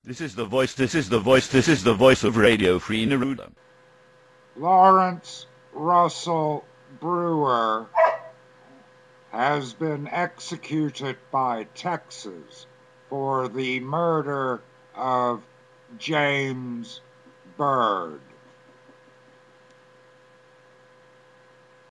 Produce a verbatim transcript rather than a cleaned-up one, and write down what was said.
This is the voice, this is the voice, this is the voice of Radio Free Neruda. Lawrence Russell Brewer has been executed by Texas for the murder of James Byrd.